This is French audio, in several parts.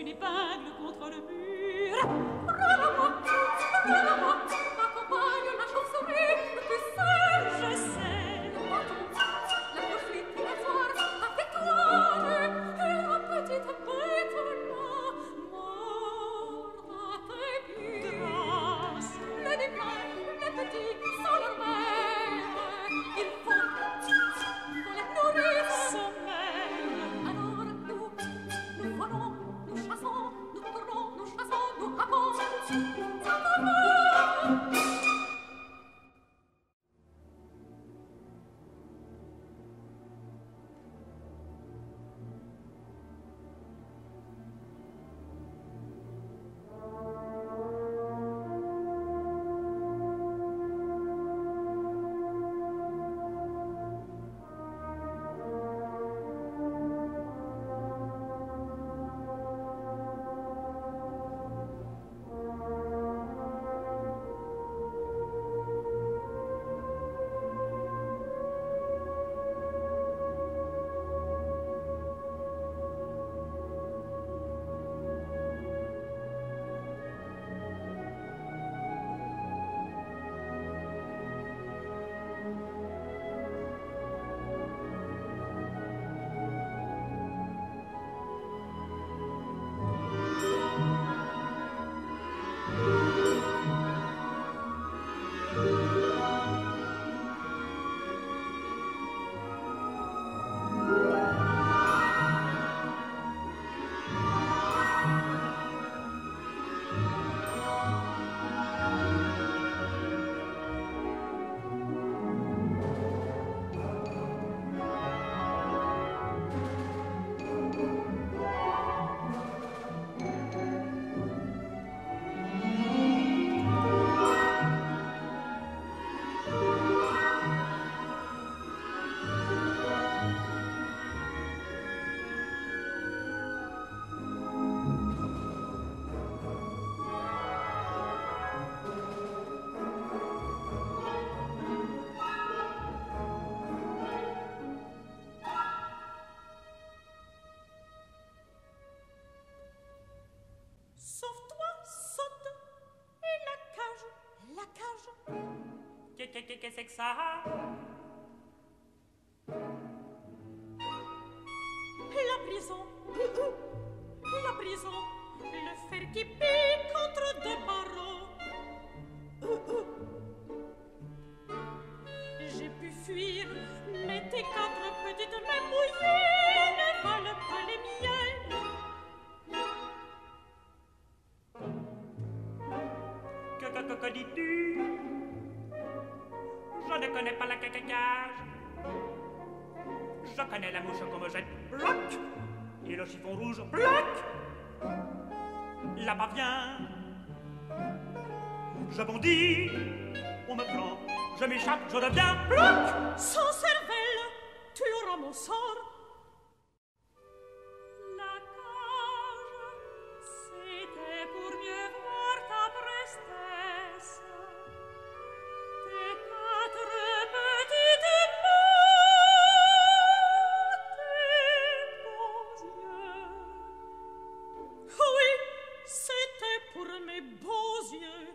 une épingle contre le mur. Accompagne la chauve-souris, tu sais, Je sais. la poursuite et la foire, avec toi, et la petite bête là, mord à tes pieds. Grâce. Les déclins, les petits, sans leur mère, il faut qu'on les nourrisse. Sommeil. Alors nous volons, nous chassons, nous tournons, nous chassons, nous happons. Sauve-toi, saute. Et la cage. La cage. Qu'est-ce que c'est que ça? La prison. La prison. Le fer qui pique contre des barreaux. J'ai pu fuir, mais tes quatre petites mains mouillées ne valent pas les miennes. Que dis-tu? Je ne connais pas la cage. Je connais la mouche qu'on me jette, bloc. Et le chiffon rouge, bloc. Là-bas vient. Je bondis, on me prend, je m'échappe, je deviens bloc. Sans cervelle, tu auras mon sort. La cage, c'était pour mieux voir ta prestesse. Tes quatre petites mains, tes beaux yeux. Oui, c'était pour mes beaux yeux.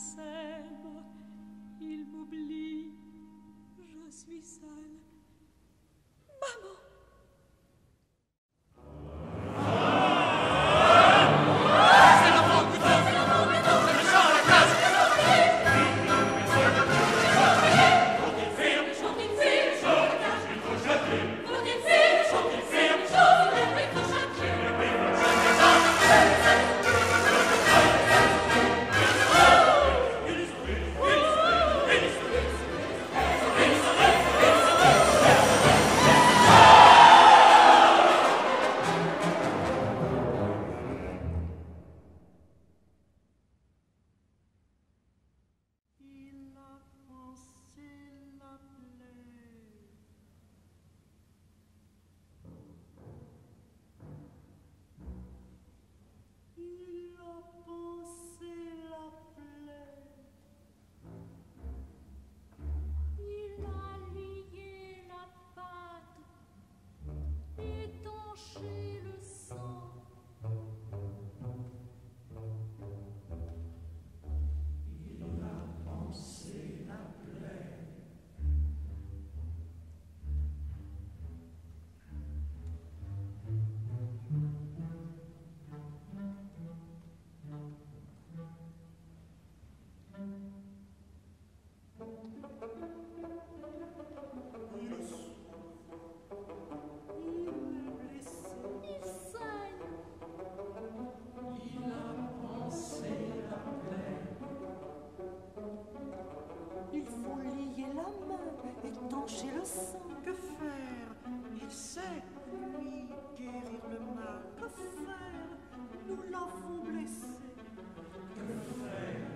s'aime, il m'oublie, je suis seule. Maman! Étancher le sang. Que faire? Il sait, lui, guérir le mal. Que faire? Nous l'avons blessé. Que faire?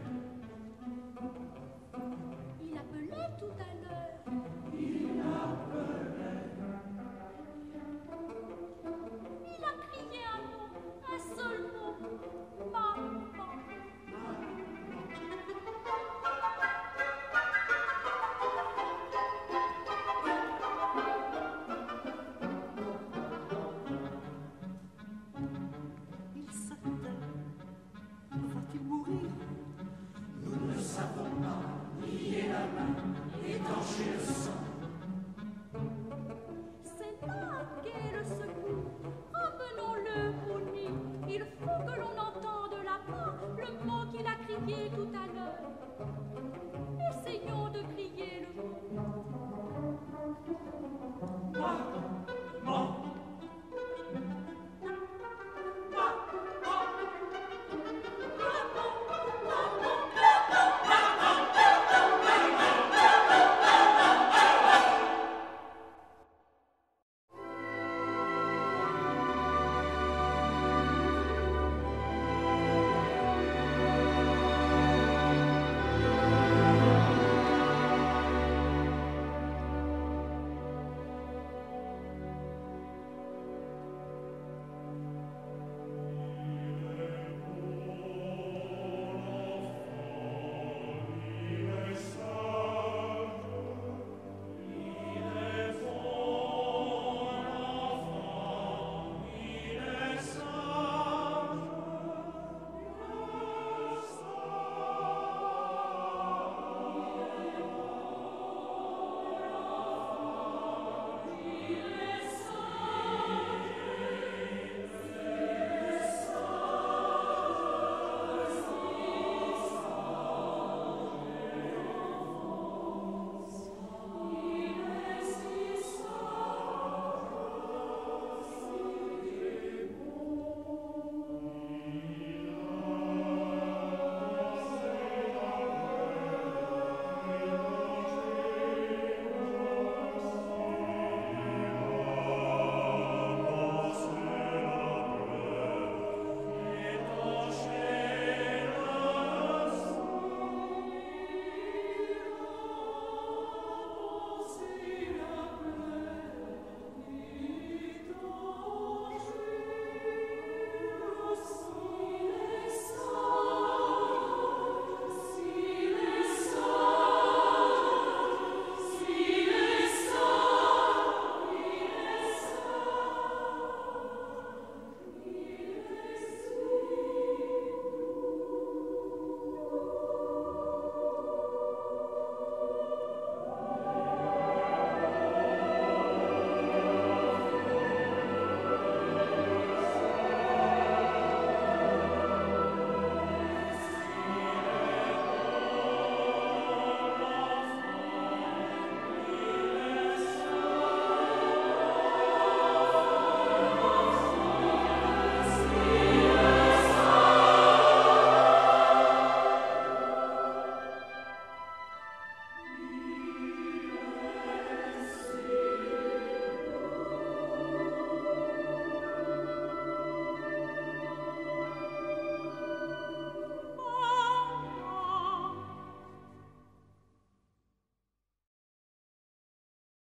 Il appelait tout à l'heure. Il appelait. Il a crié un mot, un seul mot. Maman. Il se tait. Va-t-il mourir? Nous ne savons pas. Lier la main, étancher le sang. C'est là qu'est le secours. Ramenons-le au nid. Il faut que l'on entende là-bas le mot qu'il a crié tout à l'heure. Essayons de crier le mot. Moi,